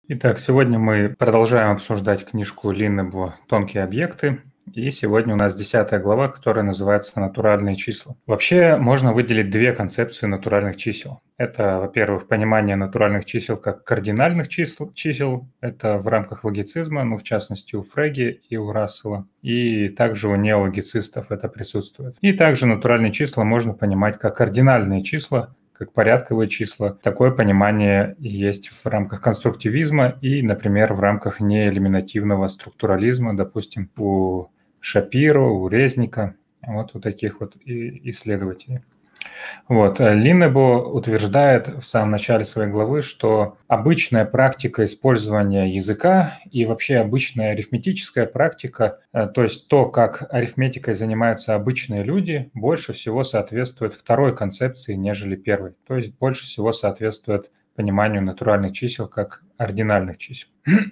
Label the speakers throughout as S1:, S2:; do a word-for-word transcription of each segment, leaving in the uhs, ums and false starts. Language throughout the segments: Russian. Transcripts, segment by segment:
S1: Итак, сегодня мы продолжаем обсуждать книжку Линнебо «Тонкие объекты». И сегодня у нас десятая глава, которая называется «Натуральные числа». Вообще можно выделить две концепции натуральных чисел. Это, во-первых, понимание натуральных чисел как кардинальных чисел, чисел. Это в рамках логицизма, ну, в частности, у Фреги и у Рассела. И также у неологицистов это присутствует. И также натуральные числа можно понимать как кардинальные числа, как порядковые числа. Такое понимание есть в рамках конструктивизма и, например, в рамках неэлиминативного структурализма, допустим, у Шапиро, у Резника, вот у таких вот исследователей. Вот. Линнебо утверждает в самом начале своей главы, что обычная практика использования языка и вообще обычная арифметическая практика, то есть то, как арифметикой занимаются обычные люди, больше всего соответствует второй концепции, нежели первой. То есть больше всего соответствует пониманию натуральных чисел как ординальных чисел.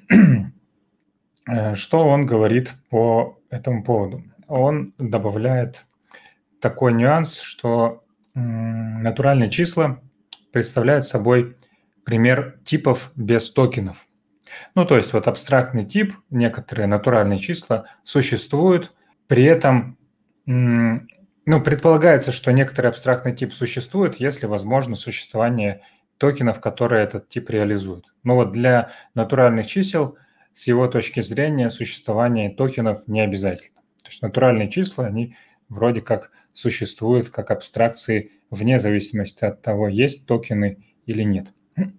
S1: Что он говорит по этому поводу? Он добавляет такой нюанс, что натуральные числа представляют собой пример типов без токенов. Ну, то есть вот абстрактный тип, некоторые натуральные числа существуют, при этом, ну, предполагается, что некоторый абстрактный тип существует, если возможно существование токенов, которые этот тип реализуют. Но вот для натуральных чисел с его точки зрения существование токенов не обязательно. То есть натуральные числа, они вроде как существуют как абстракции вне зависимости от того, есть токены или нет.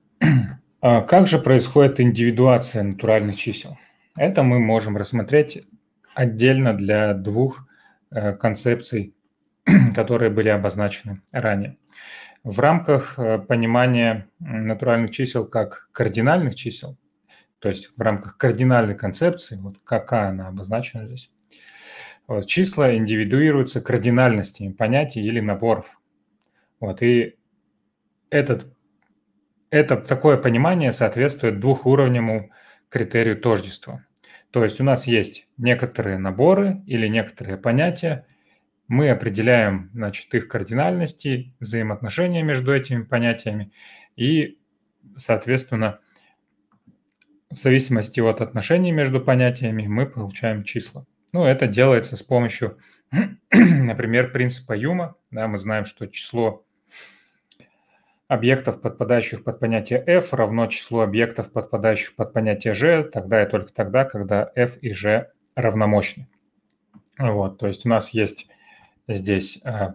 S1: А как же происходит индивидуация натуральных чисел? Это мы можем рассмотреть отдельно для двух концепций, которые были обозначены ранее. В рамках понимания натуральных чисел как кардинальных чисел, то есть в рамках кардинальной концепции, вот какая она обозначена здесь, вот, числа индивидуируются кардинальностями понятий или наборов. Вот, и этот, это такое понимание соответствует двухуровневому критерию тождества. То есть у нас есть некоторые наборы или некоторые понятия, мы определяем, значит, их кардинальности, взаимоотношения между этими понятиями, и, соответственно, в зависимости от отношений между понятиями мы получаем числа. Ну, это делается с помощью, например, принципа Юма. Да, мы знаем, что число объектов, подпадающих под понятие f, равно числу объектов, подпадающих под понятие g, тогда и только тогда, когда f и g равномощны. Вот, то есть у нас есть здесь а,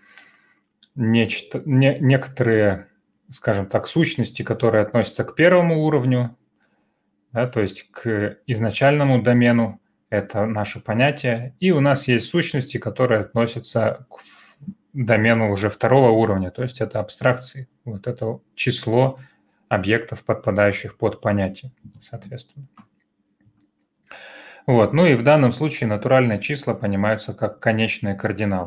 S1: нечто, не, некоторые, скажем так, сущности, которые относятся к первому уровню, да, то есть к изначальному домену, это наше понятие, и у нас есть сущности, которые относятся к домену уже второго уровня, то есть это абстракции, вот это число объектов, подпадающих под понятие, соответственно. Вот, ну и в данном случае натуральные числа понимаются как конечные кардиналы.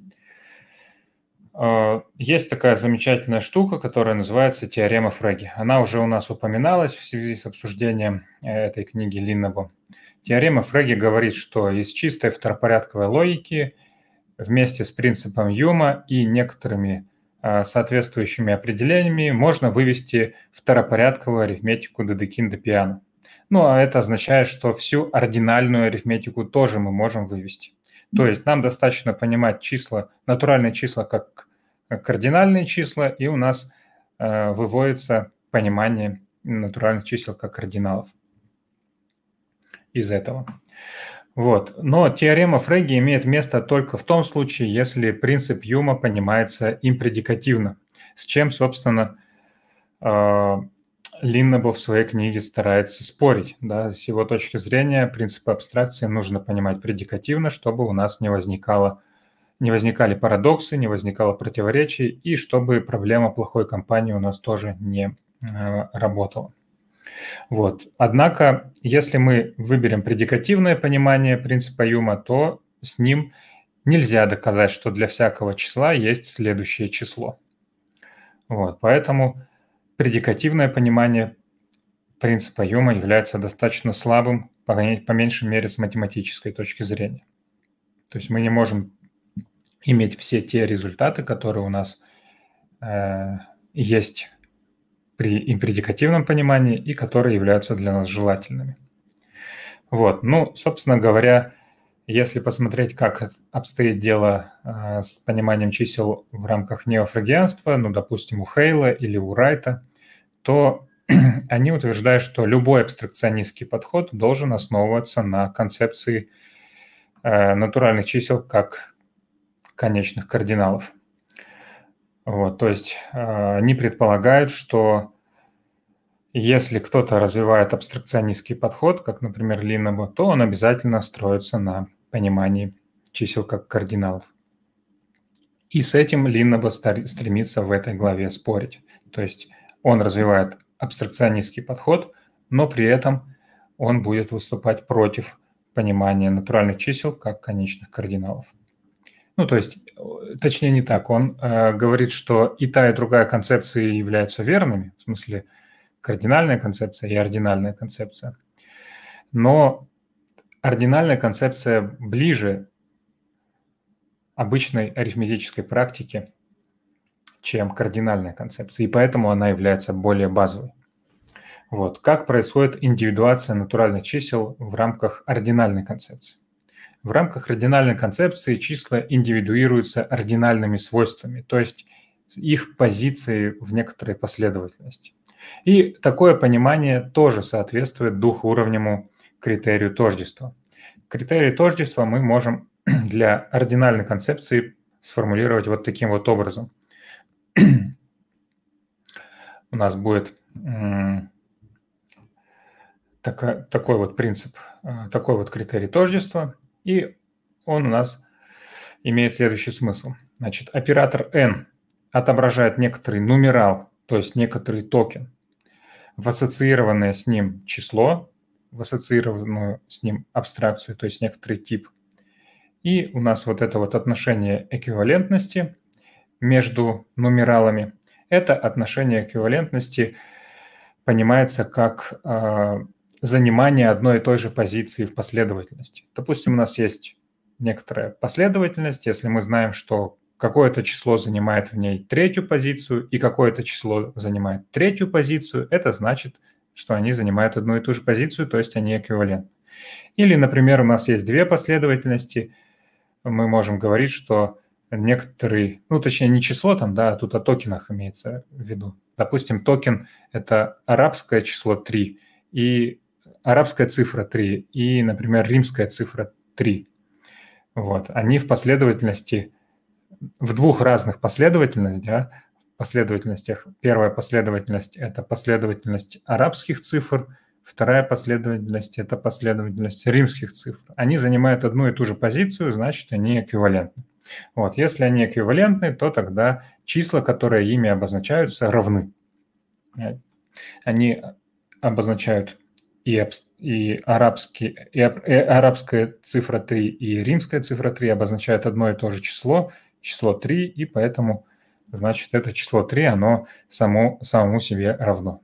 S1: Есть такая замечательная штука, которая называется теорема Фреги. Она уже у нас упоминалась в связи с обсуждением этой книги Линнебо. Теорема Фреги говорит, что из чистой второпорядковой логики вместе с принципом Юма и некоторыми соответствующими определениями можно вывести второпорядковую арифметику Дедекинда-Пиано. Ну, а это означает, что всю ординальную арифметику тоже мы можем вывести. То есть нам достаточно понимать числа, натуральные числа как кардинальные числа, и у нас э, выводится понимание натуральных чисел как кардиналов из этого. Вот. Но теорема Фреги имеет место только в том случае, если принцип Юма понимается импредикативно, с чем, собственно, э, Линнебо в своей книге старается спорить. Да? С его точки зрения принципы абстракции нужно понимать предикативно, чтобы у нас не возникало, не возникали парадоксы, не возникало противоречий, и чтобы проблема плохой компании у нас тоже не э, работала. Вот. Однако, если мы выберем предикативное понимание принципа Юма, то с ним нельзя доказать, что для всякого числа есть следующее число. Вот. Поэтому предикативное понимание принципа Юма является достаточно слабым, по, по меньшей мере, с математической точки зрения. То есть мы не можем иметь все те результаты, которые у нас э, есть при импредикативном понимании и которые являются для нас желательными. Вот, ну, собственно говоря, если посмотреть, как обстоит дело э, с пониманием чисел в рамках неофрагианства, ну, допустим, у Хейла или у Райта, то они утверждают, что любой абстракционистский подход должен основываться на концепции э, натуральных чисел как конечных кардиналов. Вот, то есть э, они предполагают, что если кто-то развивает абстракционистский подход, как, например, Линнебо, то он обязательно строится на понимании чисел как кардиналов. И с этим Линнебо стремится в этой главе спорить. То есть он развивает абстракционистский подход, но при этом он будет выступать против понимания натуральных чисел как конечных кардиналов. Ну, то есть, точнее не так, он э, говорит, что и та, и другая концепции являются верными, в смысле кардинальная концепция и ординальная концепция. Но ординальная концепция ближе обычной арифметической практике, чем кардинальная концепция, и поэтому она является более базовой. Вот. Как происходит индивидуация натуральных чисел в рамках ординальной концепции? В рамках ординальной концепции числа индивидуируются ординальными свойствами, то есть их позиции в некоторой последовательности. И такое понимание тоже соответствует двухуровневому критерию тождества. Критерий тождества мы можем для ординальной концепции сформулировать вот таким вот образом. У нас будет такой, такой вот принцип, такой вот критерий тождества, и он у нас имеет следующий смысл. Значит, оператор n отображает некоторый нумерал, то есть некоторый токен, в ассоциированное с ним число, в ассоциированную с ним абстракцию, то есть некоторый тип. И у нас вот это вот отношение эквивалентности между нумералами. Это отношение эквивалентности понимается как э, занимание одной и той же позиции в последовательности. Допустим, у нас есть некоторая последовательность, если мы знаем, что какое-то число занимает в ней третью позицию и какое-то число занимает третью позицию, это значит, что они занимают одну и ту же позицию, то есть они эквивалентны. Или, например, у нас есть две последовательности, мы можем говорить, что некоторый, ну, точнее, не число там, да, а тут о токенах имеется в виду. Допустим, токен – это арабское число три и арабская цифра три и, например, римская цифра три. Вот. Они в последовательности, в двух разных последовательностях, да, последовательностях. Первая последовательность – это последовательность арабских цифр, вторая последовательность – это последовательность римских цифр. Они занимают одну и ту же позицию, значит, они эквивалентны. Вот. Если они эквивалентны, то тогда числа, которые ими обозначаются, равны. Они обозначают и, и, арабский, и, и арабская цифра три, и римская цифра три обозначают одно и то же число, число три, и поэтому, значит, это число три, оно само, самому себе равно.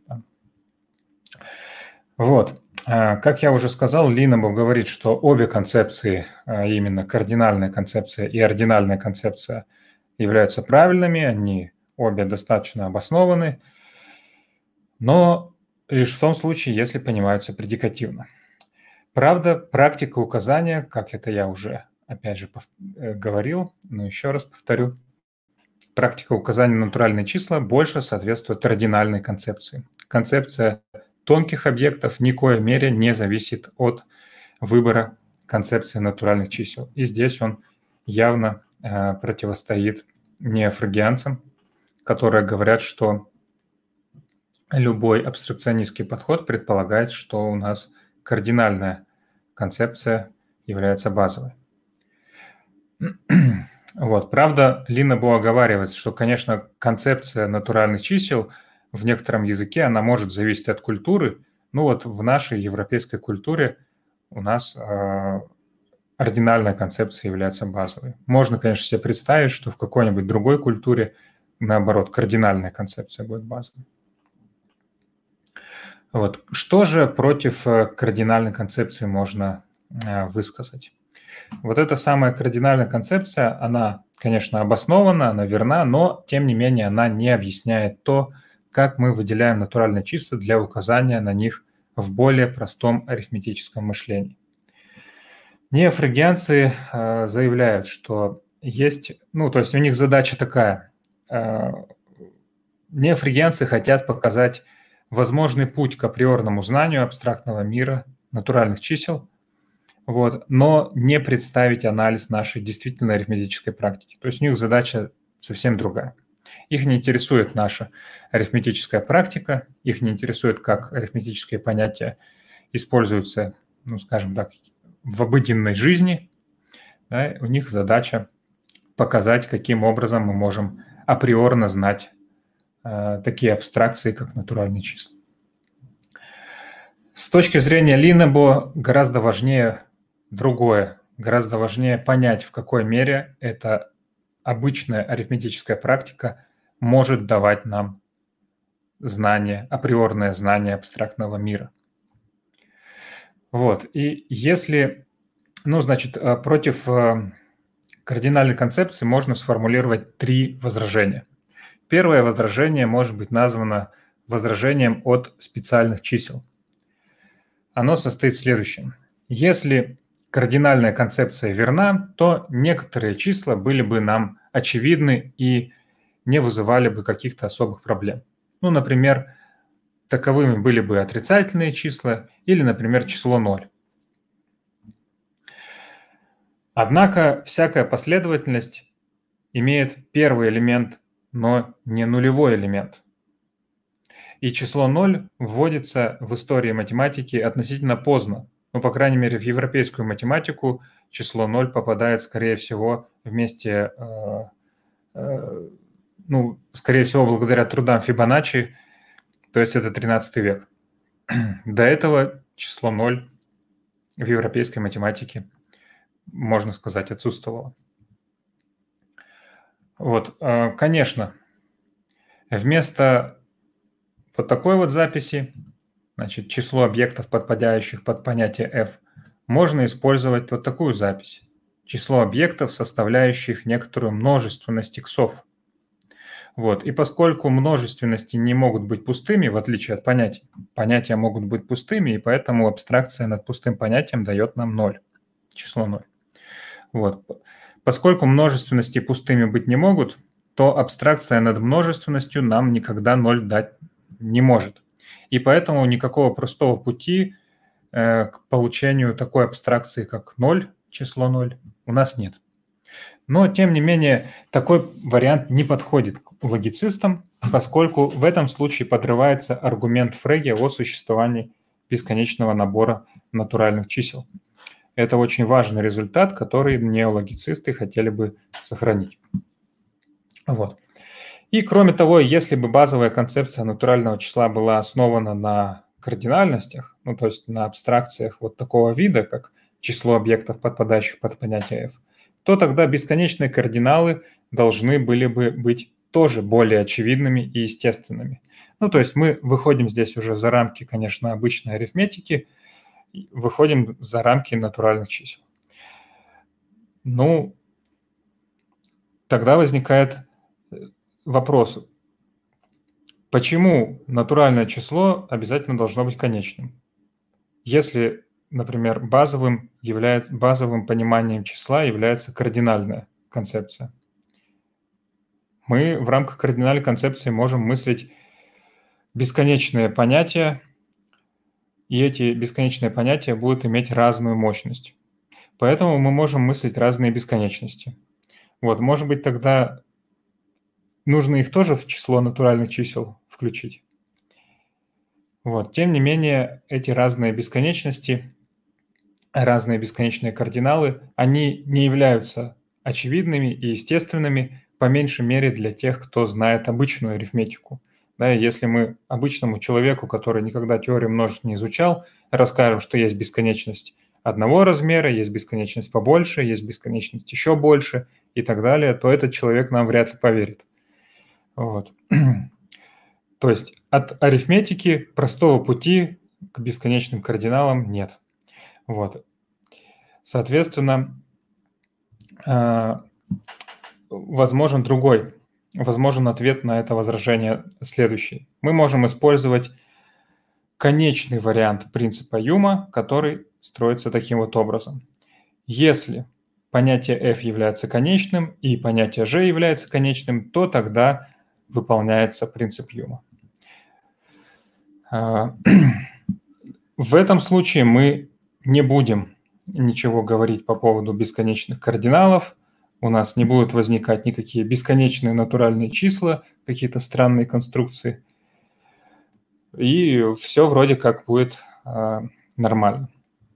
S1: Вот. Как я уже сказал, Линнебо говорит, что обе концепции, именно кардинальная концепция и ординальная концепция, являются правильными, они обе достаточно обоснованы, но лишь в том случае, если понимаются предикативно. Правда, практика указания, как это я уже, опять же, говорил, но еще раз повторю, практика указания на натуральные числа больше соответствует ординальной концепции. Концепция тонких объектов в никоей мере не зависит от выбора концепции натуральных чисел. И здесь он явно э, противостоит неофрагианцам, которые говорят, что любой абстракционистский подход предполагает, что у нас кардинальная концепция является базовой. Вот. Правда, Линнебо оговаривает, что, конечно, концепция натуральных чисел в некотором языке, она может зависеть от культуры. Ну вот в нашей европейской культуре у нас э, ординальная концепция является базовой. Можно, конечно, себе представить, что в какой-нибудь другой культуре, наоборот, кардинальная концепция будет базовой. Вот. Что же против кардинальной концепции можно э, высказать? Вот эта самая кардинальная концепция, она, конечно, обоснована, она верна, но, тем не менее, она не объясняет то, как мы выделяем натуральные числа для указания на них в более простом арифметическом мышлении. Неофригианцы э, заявляют, что есть, ну, то есть у них задача такая. Э, неофригианцы хотят показать возможный путь к априорному знанию абстрактного мира натуральных чисел, вот, но не представить анализ нашей действительно арифметической практики. То есть у них задача совсем другая. Их не интересует наша арифметическая практика, их не интересует, как арифметические понятия используются, ну, скажем так, в обыденной жизни. Да, у них задача показать, каким образом мы можем априорно знать э, такие абстракции, как натуральные числа. С точки зрения Линнебо гораздо важнее другое, гораздо важнее понять, в какой мере эта обычная арифметическая практика может давать нам знание, априорное знание абстрактного мира. Вот, и если, ну, значит, против кардинальной концепции можно сформулировать три возражения. Первое возражение может быть названо возражением от специальных чисел. Оно состоит в следующем. Если кардинальная концепция верна, то некоторые числа были бы нам очевидны и не вызывали бы каких-то особых проблем. Ну, например, таковыми были бы отрицательные числа или, например, число ноль. Однако всякая последовательность имеет первый элемент, но не нулевой элемент. И число ноль вводится в истории математики относительно поздно. Ну, по крайней мере, в европейскую математику число ноль попадает, скорее всего, вместе, э, э, ну, скорее всего, благодаря трудам Фибоначчи, то есть это тринадцатый век. До этого число ноль в европейской математике, можно сказать, отсутствовало. Вот, э, конечно, вместо вот такой вот записи, значит, число объектов, подпадающих под понятие f, можно использовать вот такую запись. Число объектов, составляющих некоторую множественность иксов. Вот. И поскольку множественности не могут быть пустыми, в отличие от понятий, понятия могут быть пустыми, и поэтому абстракция над пустым понятием дает нам ноль, число ноль. Вот. Поскольку множественности пустыми быть не могут, то абстракция над множественностью нам никогда ноль дать не может. И поэтому никакого простого пути э, к получению такой абстракции, как ноль, число ноль, у нас нет. Но, тем не менее, такой вариант не подходит к логицистам, поскольку в этом случае подрывается аргумент Фрege о существовании бесконечного набора натуральных чисел. Это очень важный результат, который неологицисты хотели бы сохранить. Вот. И кроме того, если бы базовая концепция натурального числа была основана на кардинальностях, ну то есть на абстракциях вот такого вида, как число объектов, подпадающих под понятие f, то тогда бесконечные кардиналы должны были бы быть тоже более очевидными и естественными. Ну то есть мы выходим здесь уже за рамки, конечно, обычной арифметики, выходим за рамки натуральных чисел. Ну, тогда возникает вопрос, почему натуральное число обязательно должно быть конечным? Если, например, базовым, является, базовым пониманием числа является кардинальная концепция. Мы в рамках кардинальной концепции можем мыслить бесконечные понятия, и эти бесконечные понятия будут иметь разную мощность. Поэтому мы можем мыслить разные бесконечности. Вот, может быть, тогда нужно их тоже в число натуральных чисел включить. Вот. Тем не менее, эти разные бесконечности, разные бесконечные кардиналы, они не являются очевидными и естественными, по меньшей мере для тех, кто знает обычную арифметику. Да, если мы обычному человеку, который никогда теорию множеств не изучал, расскажем, что есть бесконечность одного размера, есть бесконечность побольше, есть бесконечность еще больше и так далее, то этот человек нам вряд ли поверит. Вот. То есть от арифметики простого пути к бесконечным кардиналам нет. Вот. Соответственно, возможен другой возможен ответ на это возражение следующий. Мы можем использовать конечный вариант принципа Юма, который строится таким вот образом. Если понятие f является конечным и понятие g является конечным, то тогда выполняется принцип Юма. В этом случае мы не будем ничего говорить по поводу бесконечных кардиналов, у нас не будут возникать никакие бесконечные натуральные числа, какие-то странные конструкции, и все вроде как будет нормально.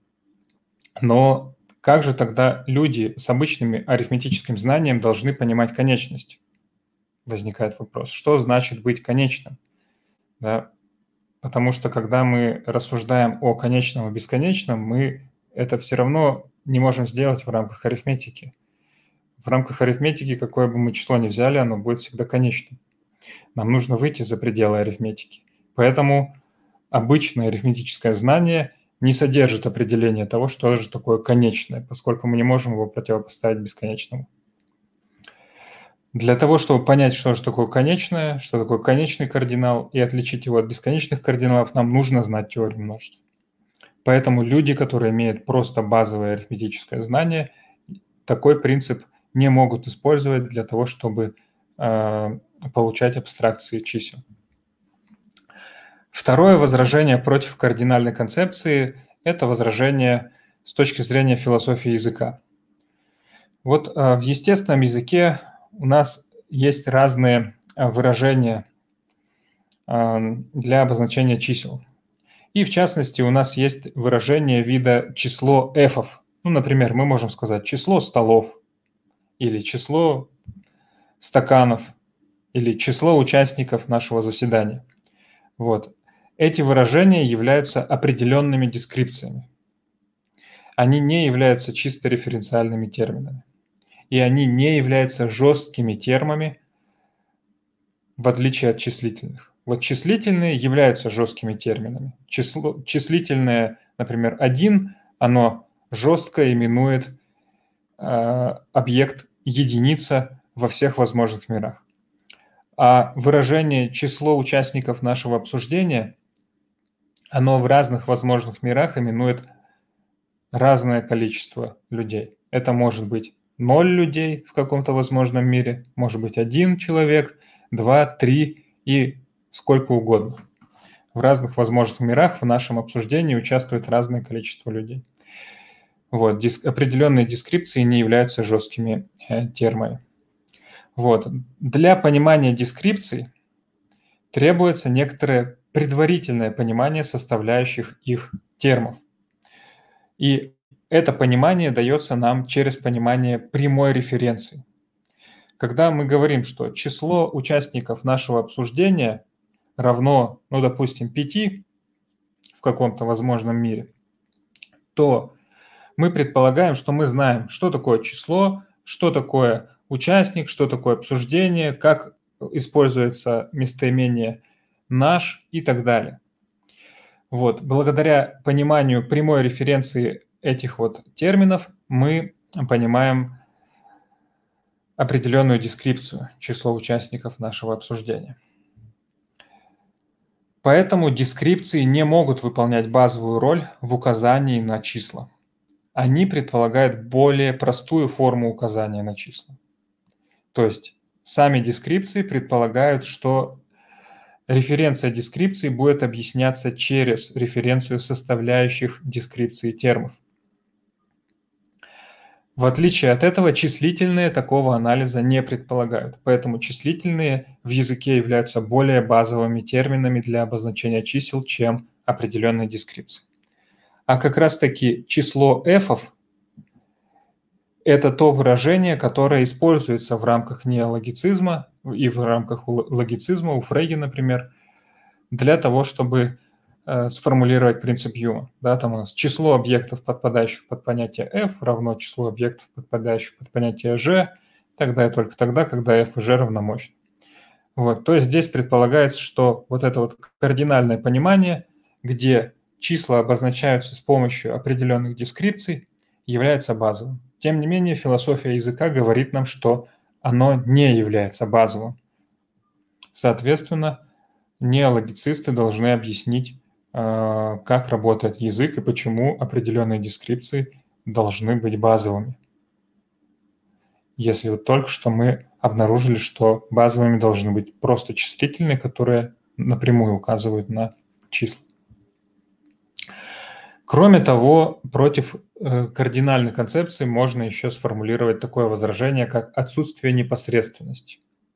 S1: Но как же тогда люди с обычным арифметическим знанием должны понимать конечность? Возникает вопрос, что значит быть конечным? Да? Потому что когда мы рассуждаем о конечном и бесконечном, мы это все равно не можем сделать в рамках арифметики. В рамках арифметики, какое бы мы число ни взяли, оно будет всегда конечным. Нам нужно выйти за пределы арифметики. Поэтому обычное арифметическое знание не содержит определения того, что же такое конечное, поскольку мы не можем его противопоставить бесконечному. Для того, чтобы понять, что же такое конечное, что такое конечный кардинал, и отличить его от бесконечных кардиналов, нам нужно знать теорию множеств. Поэтому люди, которые имеют просто базовое арифметическое знание, такой принцип не могут использовать для того, чтобы э, получать абстракции чисел. Второе возражение против кардинальной концепции – это возражение с точки зрения философии языка. Вот э, в естественном языке у нас есть разные выражения э, для обозначения чисел. И в частности у нас есть выражение вида число f. Ну, например, мы можем сказать число столов, или число стаканов, или число участников нашего заседания. Вот. Эти выражения являются определенными дескрипциями. Они не являются чисто референциальными терминами. И они не являются жесткими термами, в отличие от числительных. Вот числительные являются жесткими терминами. Число, числительное, например, один, оно жестко именует э, объект единица во всех возможных мирах. А выражение число участников нашего обсуждения, оно в разных возможных мирах именует разное количество людей. Это может быть ноль людей в каком-то возможном мире, может быть один человек, два, три и сколько угодно. В разных возможных мирах в нашем обсуждении участвует разное количество людей. Вот, диск, определенные дескрипции не являются жесткими э, термами. Вот. Для понимания дескрипций требуется некоторое предварительное понимание составляющих их термов. И это понимание дается нам через понимание прямой референции. Когда мы говорим, что число участников нашего обсуждения равно, ну, допустим, пяти в каком-то возможном мире, то мы предполагаем, что мы знаем, что такое число, что такое участник, что такое обсуждение, как используется местоимение «наш» и так далее. Вот. Благодаря пониманию прямой референции этих вот терминов мы понимаем определенную дескрипцию числа участников нашего обсуждения. Поэтому дескрипции не могут выполнять базовую роль в указании на числа. Они предполагают более простую форму указания на числа. То есть сами дескрипции предполагают, что референция дескрипции будет объясняться через референцию составляющих дескрипции термов. В отличие от этого, числительные такого анализа не предполагают, поэтому числительные в языке являются более базовыми терминами для обозначения чисел, чем определенные дескрипции. А как раз-таки число f – это то выражение, которое используется в рамках неологицизма и в рамках логицизма, у Фрейди, например, для того, чтобы э, сформулировать принцип Юма. Да, там у нас число объектов, подпадающих под понятие f, равно числу объектов, подпадающих под понятие g, тогда и только тогда, когда f и g равномощны. Вот, то есть здесь предполагается, что вот это вот кардинальное понимание, где числа обозначаются с помощью определенных дескрипций, является базовым. Тем не менее, философия языка говорит нам, что оно не является базовым. Соответственно, неологицисты должны объяснить, как работает язык и почему определенные дескрипции должны быть базовыми. Если вот только что мы обнаружили, что базовыми должны быть просто числительные, которые напрямую указывают на числа. Кроме того, против э, кардинальной концепции можно еще сформулировать такое возражение, как отсутствие непосредственности.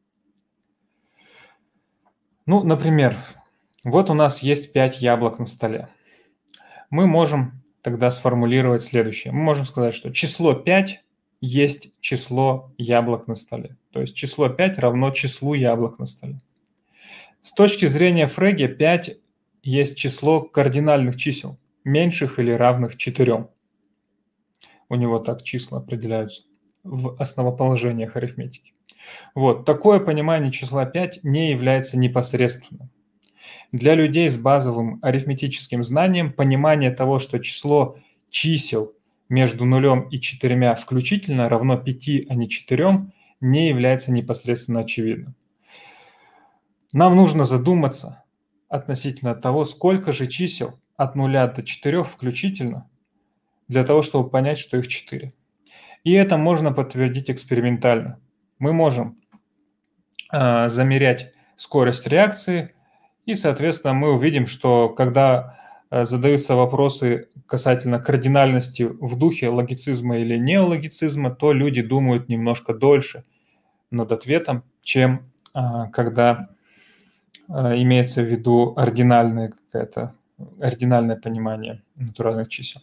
S1: Ну, например, вот у нас есть пять яблок на столе. Мы можем тогда сформулировать следующее. Мы можем сказать, что число пять есть число яблок на столе. То есть число пять равно числу яблок на столе. С точки зрения Фрege пять есть число кардинальных чисел, меньших или равных четырем. У него так числа определяются в основоположениях арифметики. Вот, такое понимание числа пять не является непосредственным. Для людей с базовым арифметическим знанием понимание того, что число чисел между нулем и четырьмя включительно равно пяти, а не четырем, не является непосредственно очевидным. Нам нужно задуматься относительно того, сколько же чисел от нуля до четырёх включительно, для того, чтобы понять, что их четыре. И это можно подтвердить экспериментально. Мы можем э, замерять скорость реакции, и, соответственно, мы увидим, что когда э, задаются вопросы касательно кардинальности в духе логицизма или неологицизма, то люди думают немножко дольше над ответом, чем э, когда э, имеется в виду ординальное какое-то ординальное понимание натуральных чисел.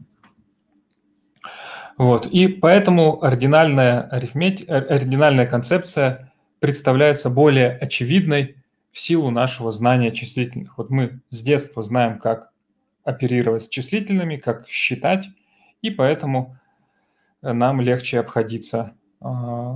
S1: Вот. И поэтому ординальная арифметика, ординальная концепция представляется более очевидной в силу нашего знания числительных. Вот мы с детства знаем, как оперировать с числительными, как считать, и поэтому нам легче обходиться э,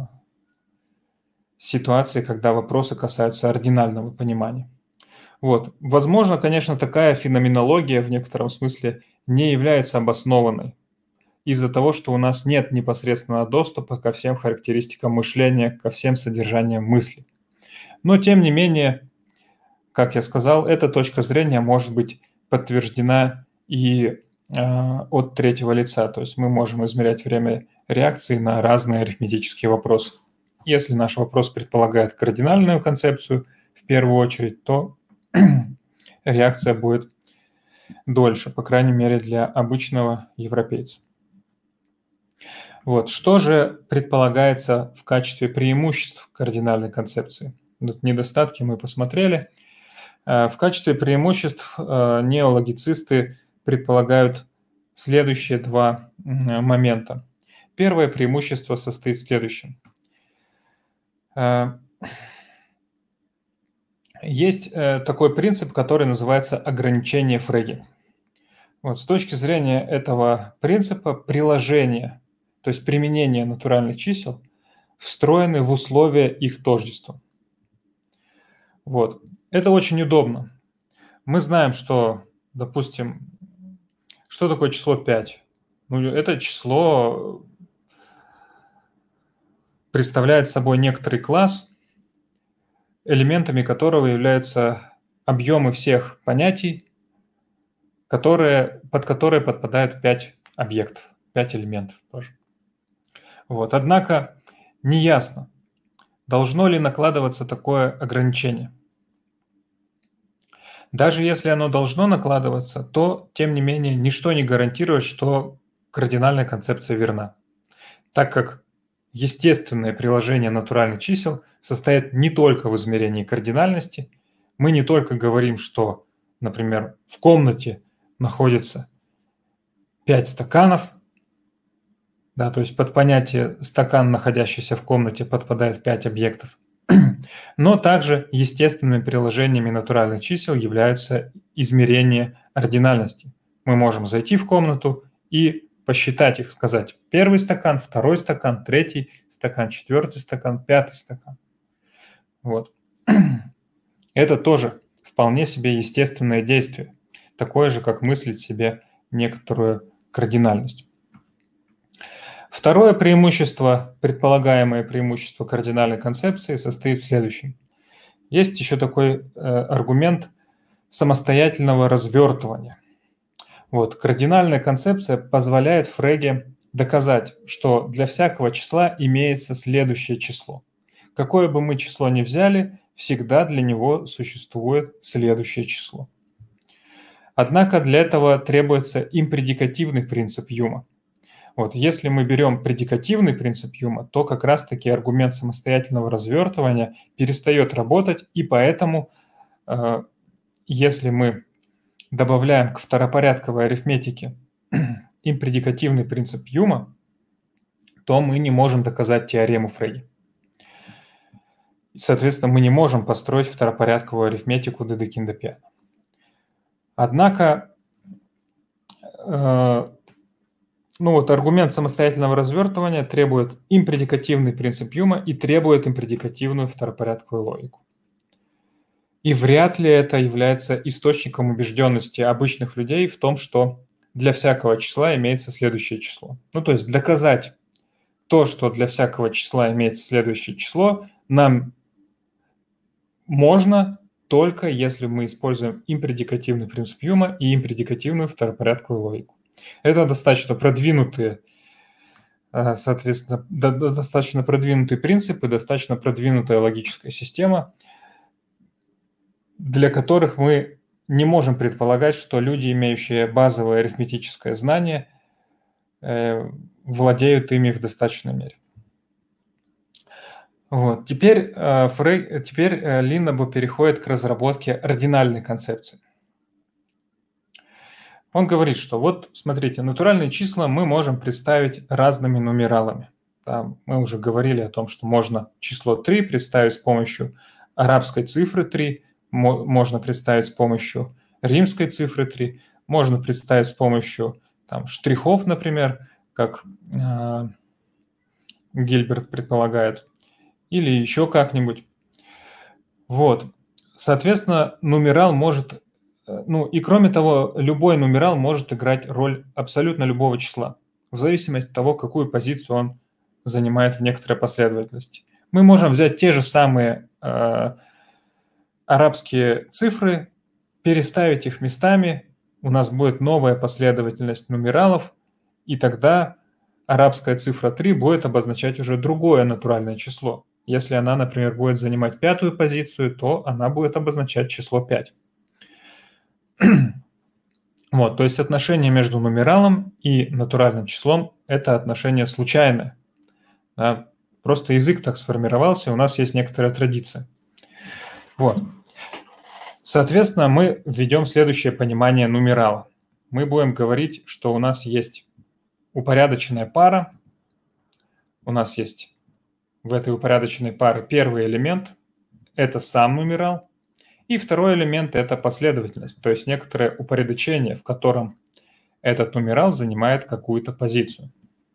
S1: ситуацией, когда вопросы касаются ординального понимания. Вот. Возможно, конечно, такая феноменология в некотором смысле не является обоснованной из-за того, что у нас нет непосредственного доступа ко всем характеристикам мышления, ко всем содержаниям мысли. Но, тем не менее, как я сказал, эта точка зрения может быть подтверждена и э, от третьего лица. То есть мы можем измерять время реакции на разные арифметические вопросы. Если наш вопрос предполагает кардинальную концепцию, в первую очередь, то реакция будет дольше, по крайней мере, для обычного европейца. Вот. Что же предполагается в качестве преимуществ кардинальной концепции? Тут недостатки мы посмотрели. В качестве преимуществ неологицисты предполагают следующие два момента. Первое преимущество состоит в следующем. Есть такой принцип, который называется ограничение Фреге. Вот. С точки зрения этого принципа приложение, то есть применение натуральных чисел, встроены в условия их тождества. Вот. Это очень удобно. Мы знаем, что, допустим, что такое число пять? Ну, это число представляет собой некоторый класс, элементами которого являются объемы всех понятий, которые, под которые подпадают пять объектов, пять элементов тоже. Вот. Однако неясно, должно ли накладываться такое ограничение. Даже если оно должно накладываться, то, тем не менее, ничто не гарантирует, что кардинальная концепция верна, так как естественное приложение натуральных чисел состоит не только в измерении кардинальности. Мы не только говорим, что, например, в комнате находится пять стаканов, да, то есть под понятие «стакан, находящийся в комнате», подпадает пять объектов. Но также естественными приложениями натуральных чисел являются измерения ординальности. Мы можем зайти в комнату и посчитать их, сказать первый стакан, второй стакан, третий стакан, четвертый стакан, пятый стакан. Вот. Это тоже вполне себе естественное действие, такое же, как мыслить себе некоторую кардинальность. Второе преимущество, предполагаемое преимущество кардинальной концепции состоит в следующем. Есть еще такой э, аргумент самостоятельного развертывания. Вот, кардинальная концепция позволяет Фреге доказать, что для всякого числа имеется следующее число. Какое бы мы число ни взяли, всегда для него существует следующее число. Однако для этого требуется импредикативный принцип Юма. Вот, если мы берем предикативный принцип Юма, то как раз-таки аргумент самостоятельного развертывания перестает работать, и поэтому, э, если мы добавляем к второпорядковой арифметике импредикативный принцип Юма, то мы не можем доказать теорему Фреги. Соответственно, мы не можем построить второпорядковую арифметику Дедекинда-Пиано. Однако, э, ну вот аргумент самостоятельного развертывания требует импредикативный принцип Юма и требует импредикативную второпорядковую логику. И вряд ли это является источником убежденности обычных людей в том, что для всякого числа имеется следующее число. Ну, то есть доказать то, что для всякого числа имеется следующее число, нам можно только если мы используем импредикативный принцип Юма и импредикативную второпорядковую логику. Это достаточно продвинутые, соответственно, достаточно продвинутые принципы, достаточно продвинутая логическая система, для которых мы не можем предполагать, что люди, имеющие базовое арифметическое знание, владеют ими в достаточной мере. Вот. Теперь, Фрей, теперь Линнебо переходит к разработке ординальной концепции. Он говорит, что вот, смотрите, натуральные числа мы можем представить разными нумералами. Да, мы уже говорили о том, что можно число три представить с помощью арабской цифры три, можно представить с помощью римской цифры три, можно представить с помощью там, штрихов, например, как э, Гильберт предполагает, или еще как-нибудь. Вот. Соответственно, нумерал может... Ну и кроме того, любой нумерал может играть роль абсолютно любого числа, в зависимости от того, какую позицию он занимает в некоторой последовательности. Мы можем взять те же самые э, арабские цифры, переставить их местами, у нас будет новая последовательность нумералов, и тогда арабская цифра три будет обозначать уже другое натуральное число. Если она, например, будет занимать пятую позицию, то она будет обозначать число пять. Вот, то есть отношение между нумералом и натуральным числом – это отношение случайное. Да? Просто язык так сформировался, у нас есть некоторая традиция. Вот. Соответственно, мы введем следующее понимание нумерала. Мы будем говорить, что у нас есть упорядоченная пара, у нас есть в этой упорядоченной паре первый элемент – это сам нумерал, и второй элемент – это последовательность, то есть некоторое упорядочение, в котором этот нумерал занимает какую-то позицию.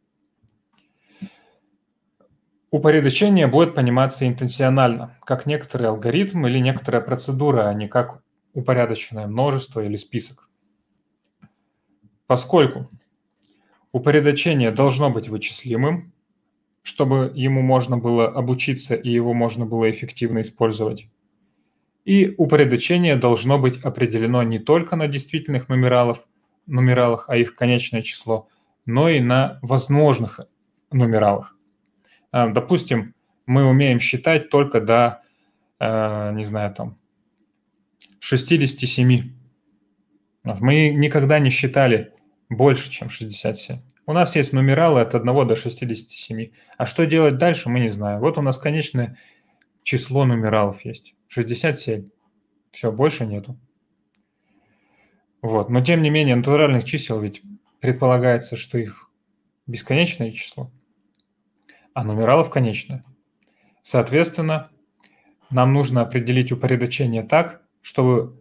S1: Упорядочение будет пониматься интенсионально, как некоторый алгоритм или некоторая процедура, а не как упорядоченное множество или список. Поскольку упорядочение должно быть вычислимым, чтобы ему можно было обучиться и его можно было эффективно использовать, и упорядочение должно быть определено не только на действительных нумералах, нумералах, а их конечное число, но и на возможных нумералах. Допустим, мы умеем считать только до, не знаю, там, шестидесяти семи. Мы никогда не считали больше, чем шестьдесят семь. У нас есть нумералы от одного до шестидесяти семи. А что делать дальше, мы не знаем. Вот у нас конечное число нумералов есть. шестьдесят семь. Все, больше нету. Вот. Но тем не менее, натуральных чисел ведь предполагается, что их бесконечное число, а нумералов конечное. Соответственно, нам нужно определить упорядочение так, чтобы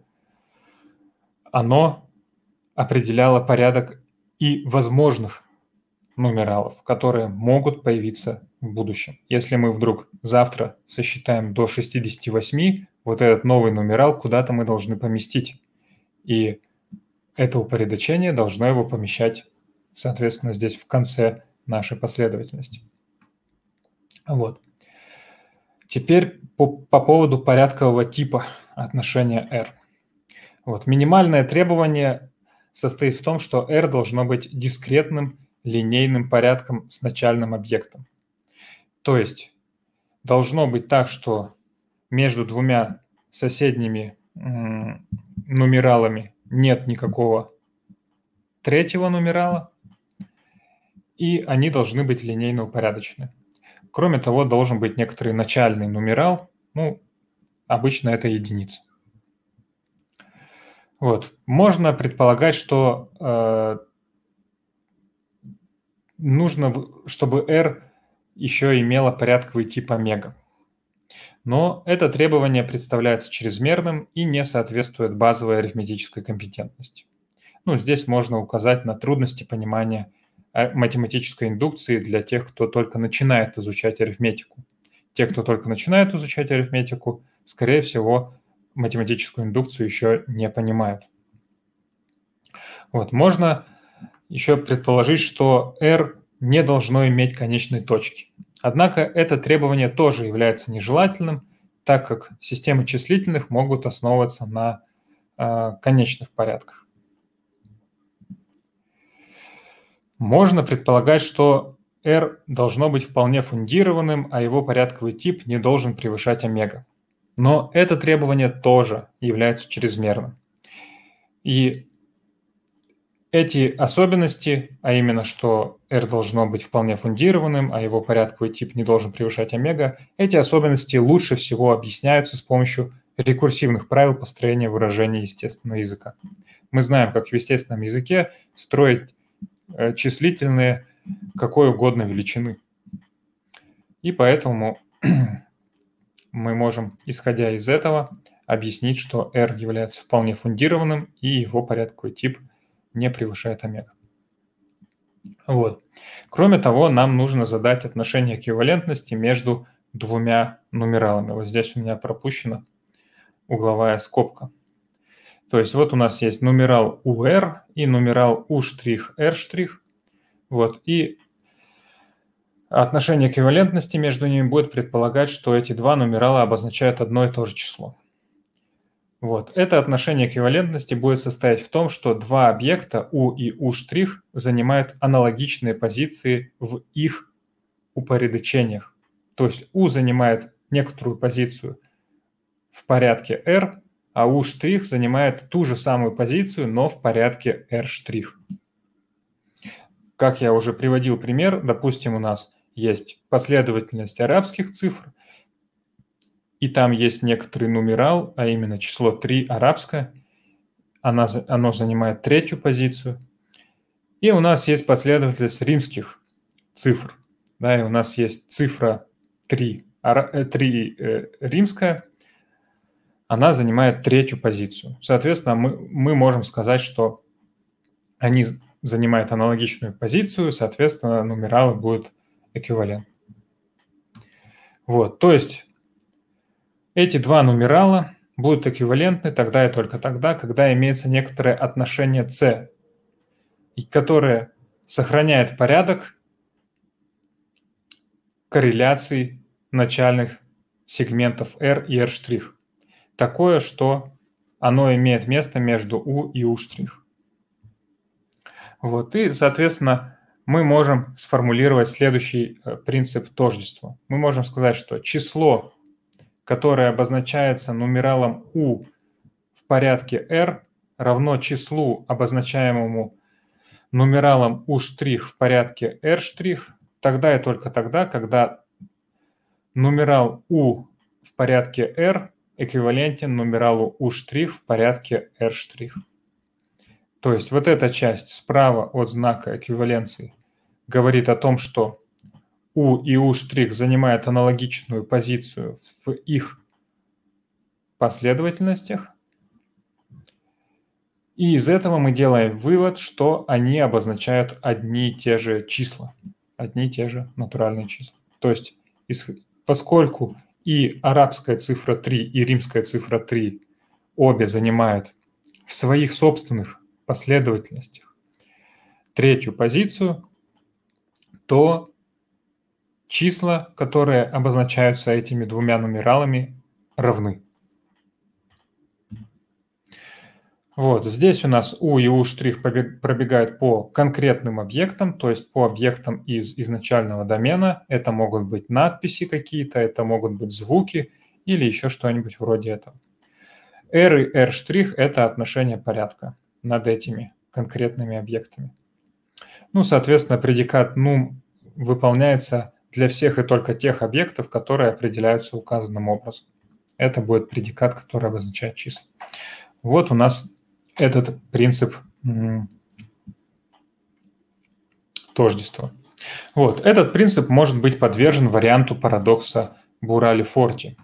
S1: оно определяло порядок и возможных нумералов, которые могут появиться в будущем. Если мы вдруг завтра сосчитаем до шестидесяти восьми, вот этот новый нумерал куда-то мы должны поместить. И это упорядочение должно его помещать, соответственно, здесь в конце нашей последовательности. Вот. Теперь по, по поводу порядкового типа отношения R. Вот. Минимальное требование состоит в том, что R должно быть дискретным линейным порядком с начальным объектом. То есть должно быть так, что между двумя соседними м, нумералами нет никакого третьего нумерала, и они должны быть линейно упорядочены. Кроме того, должен быть некоторый начальный нумерал, ну, обычно это единица. Вот. Можно предполагать, что э, нужно, чтобы R еще имело порядковый тип омега. Но это требование представляется чрезмерным и не соответствует базовой арифметической компетентности. Ну, здесь можно указать на трудности понимания математической индукции для тех, кто только начинает изучать арифметику. Те, кто только начинает изучать арифметику, скорее всего, математическую индукцию еще не понимают. Вот. Можно еще предположить, что R не должно иметь конечной точки. Однако это требование тоже является нежелательным, так как системы числительных могут основываться на э, конечных порядках. Можно предполагать, что R должно быть вполне фундированным, а его порядковый тип не должен превышать омега. Но это требование тоже является чрезмерным. И эти особенности, а именно, что R должно быть вполне фундированным, а его порядковый тип не должен превышать омега, эти особенности лучше всего объясняются с помощью рекурсивных правил построения выражений естественного языка. Мы знаем, как в естественном языке строить числительные какой угодно величины. И поэтому мы можем, исходя из этого, объяснить, что R является вполне фундированным, и его порядковый тип не превышает омега. Вот. Кроме того, нам нужно задать отношение эквивалентности между двумя нумералами. Вот здесь у меня пропущена угловая скобка. То есть вот у нас есть нумерал у R и нумерал U'(R'). Вот. И отношение эквивалентности между ними будет предполагать, что эти два нумерала обозначают одно и то же число. Вот. Это отношение эквивалентности будет состоять в том, что два объекта U и U' занимают аналогичные позиции в их упорядочениях. То есть U занимает некоторую позицию в порядке R, а U' занимает ту же самую позицию, но в порядке R'. Как я уже приводил пример, допустим, у нас есть последовательность арабских цифр, и там есть некоторый нумерал, а именно число три арабское, она, оно занимает третью позицию. И у нас есть последовательность римских цифр, да, и у нас есть цифра три, три э, римская, она занимает третью позицию. Соответственно, мы, мы можем сказать, что они занимают аналогичную позицию, соответственно, нумералы будут эквивалентны. Вот, то есть эти два нумерала будут эквивалентны тогда и только тогда, когда имеется некоторое отношение c, которое сохраняет порядок корреляций начальных сегментов R и R'. Такое, что оно имеет место между U и U'. Вот, и, соответственно, мы можем сформулировать следующий принцип тождества. Мы можем сказать, что число, которое обозначается нумералом U в порядке R, равно числу, обозначаемому нумералом U' в порядке R', тогда и только тогда, когда нумерал U в порядке R эквивалентен нумералу U' в порядке R'. То есть вот эта часть справа от знака эквиваленции говорит о том, что U и U' занимают аналогичную позицию в их последовательностях. И из этого мы делаем вывод, что они обозначают одни и те же числа, одни и те же натуральные числа. То есть поскольку и арабская цифра три, и римская цифра три обе занимают в своих собственных последовательностях третью позицию, то числа, которые обозначаются этими двумя нумералами, равны. Вот здесь у нас U и U' пробегают по конкретным объектам, то есть по объектам из изначального домена. Это могут быть надписи какие-то, это могут быть звуки или еще что-нибудь вроде этого. R и R' – это отношение порядка над этими конкретными объектами. Ну, соответственно, предикат num выполняется для всех и только тех объектов, которые определяются указанным образом. Это будет предикат, который обозначает числа. Вот у нас этот принцип тождества. Вот, этот принцип может быть подвержен варианту парадокса Бурали-Форти.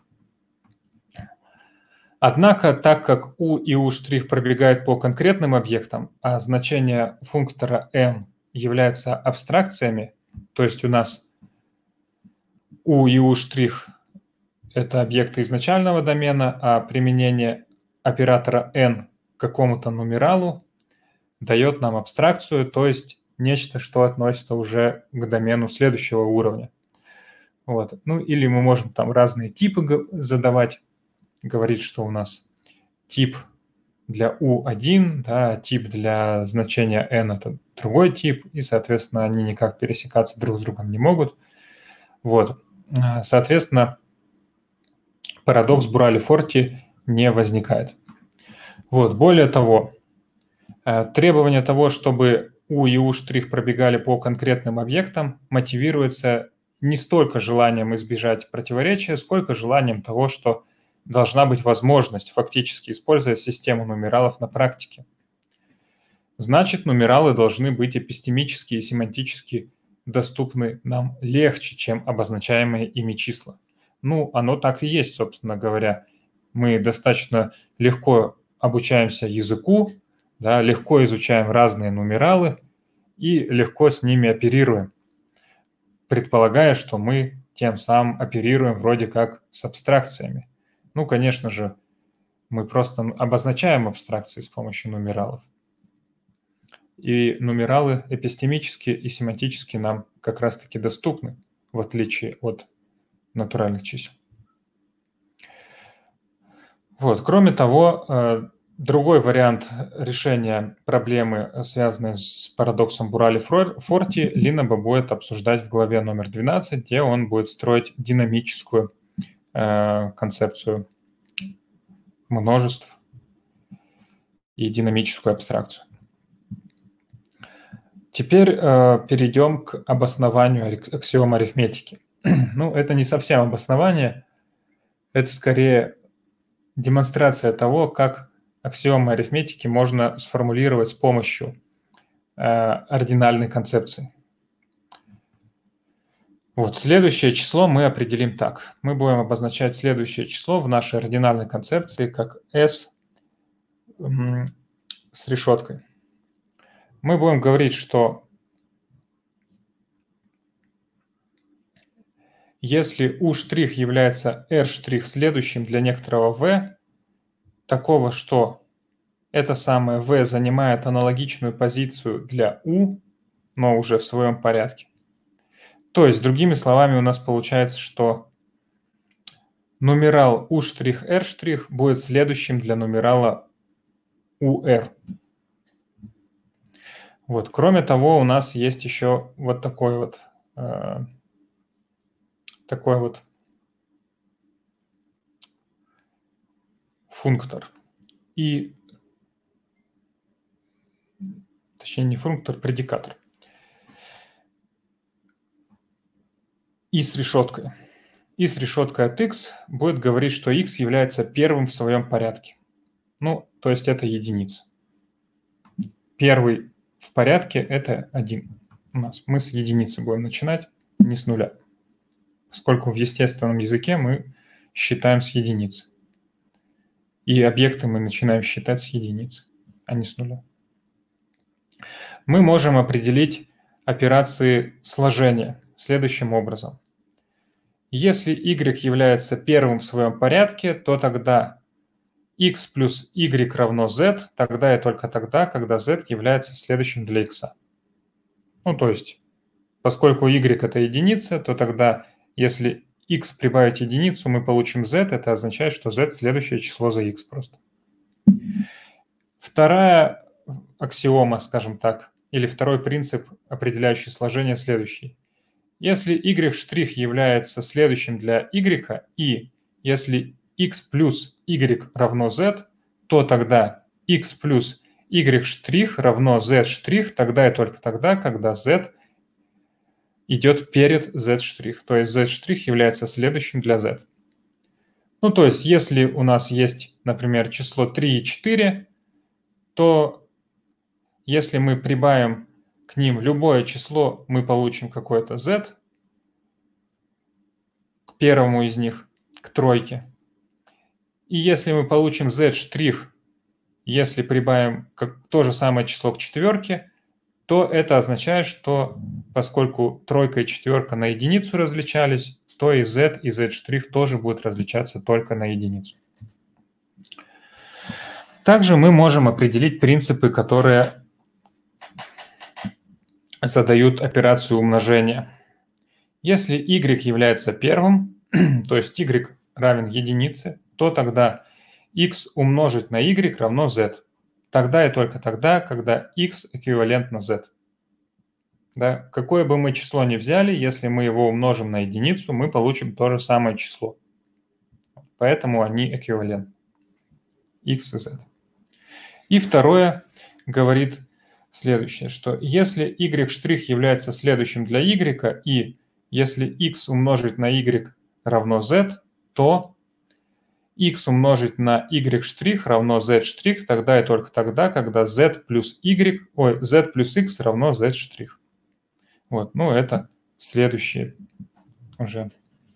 S1: Однако, так как U и U' пробегают по конкретным объектам, а значение функтора m являются абстракциями, то есть у нас U и U' это объекты изначального домена, а применение оператора n к какому-то нумералу дает нам абстракцию, то есть нечто, что относится уже к домену следующего уровня. Вот. Ну или мы можем там разные типы задавать, говорить, что у нас тип для U один, да, тип для значения n это другой тип, и, соответственно, они никак пересекаться друг с другом не могут. Вот. Соответственно, парадокс Бурали-Форти не возникает. Вот. Более того, требование того, чтобы U и U' пробегали по конкретным объектам, мотивируется не столько желанием избежать противоречия, сколько желанием того, что должна быть возможность фактически использовать систему нумералов на практике. Значит, нумералы должны быть эпистемически и семантически доступны нам легче, чем обозначаемые ими числа. Ну, оно так и есть, собственно говоря. Мы достаточно легко обучаемся языку, да, легко изучаем разные нумералы и легко с ними оперируем, предполагая, что мы тем самым оперируем вроде как с абстракциями. Ну, конечно же, мы просто обозначаем абстракции с помощью нумералов. И нумералы эпистемически и семантически нам как раз-таки доступны, в отличие от натуральных чисел. Вот. Кроме того, другой вариант решения проблемы, связанной с парадоксом Бурали-Форти, Линнеба будет обсуждать в главе номер двенадцать, где он будет строить динамическую э, концепцию множеств и динамическую абстракцию. Теперь э, перейдем к обоснованию аксиом арифметики. Ну, это не совсем обоснование, это скорее демонстрация того, как аксиомы арифметики можно сформулировать с помощью э, ординальной концепции. Вот, следующее число мы определим так. Мы будем обозначать следующее число в нашей ординальной концепции как S с решеткой. Мы будем говорить, что если U' является R' следующим для некоторого V, такого, что это самое V занимает аналогичную позицию для U, но уже в своем порядке. То есть, другими словами, у нас получается, что нумерал U', R' будет следующим для нумерала U R. Вот. Кроме того, у нас есть еще вот такой вот, э, такой вот функтор. И, точнее, не функтор, предикатор. И с решеткой. И с решеткой от x будет говорить, что x является первым в своем порядке. Ну, то есть это единица. Первый в порядке – это один у нас. Мы с единицы будем начинать, не с нуля. Поскольку в естественном языке мы считаем с единицы. И объекты мы начинаем считать с единицы, а не с нуля. Мы можем определить операции сложения следующим образом. Если y является первым в своем порядке, то тогда x плюс y равно z, тогда и только тогда, когда z является следующим для x. Ну, то есть поскольку y – это единица, то тогда, если x прибавить единицу, мы получим z, это означает, что z – следующее число за x просто. Вторая аксиома, скажем так, или второй принцип, определяющий сложение, следующий. Если y' является следующим для y, и если x плюс y равно z, то тогда x плюс y' равно z', тогда и только тогда, когда z идет перед z', то есть z' является следующим для z. Ну, то есть, если у нас есть, например, число три и четыре, то если мы прибавим к ним любое число, мы получим какое-то z к первому из них, к тройке. И если мы получим z', если прибавим как то же самое число к четверке, то это означает, что поскольку тройка и четверка на единицу различались, то и z, и z' тоже будут различаться только на единицу. Также мы можем определить принципы, которые задают операцию умножения. Если y является первым, то есть y равен единице, то тогда x умножить на y равно z. Тогда и только тогда, когда x эквивалентно z. Да? Какое бы мы число ни взяли, если мы его умножим на единицу, мы получим то же самое число. Поэтому они эквивалентны. X и z. И второе говорит следующее, что если y' является следующим для y, и если x умножить на y равно z, то x умножить на y' равно z', тогда и только тогда, когда z плюс y, ой, z плюс x равно z'. Вот, ну это следующее уже.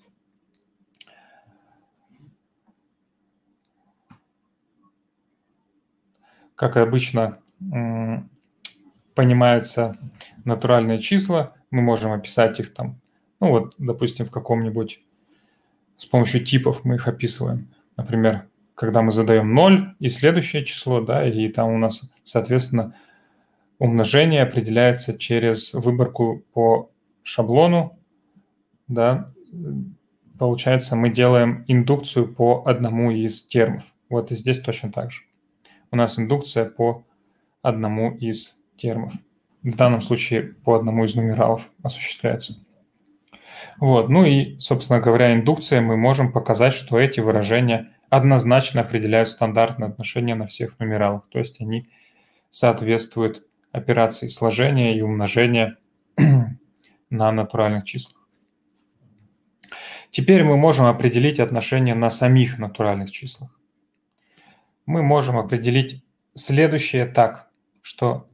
S1: Как обычно понимаются натуральные числа, мы можем описать их там, ну вот, допустим, в каком-нибудь, с помощью типов мы их описываем. Например, когда мы задаем ноль и следующее число, да, и там у нас, соответственно, умножение определяется через выборку по шаблону, да, получается, мы делаем индукцию по одному из термов. Вот и здесь точно так же. У нас индукция по одному из термов. В данном случае по одному из нумералов осуществляется. Вот, ну и, собственно говоря, индукцией мы можем показать, что эти выражения однозначно определяют стандартные отношения на всех нумералах, то есть они соответствуют операции сложения и умножения на натуральных числах. Теперь мы можем определить отношения на самих натуральных числах. Мы можем определить следующее так, что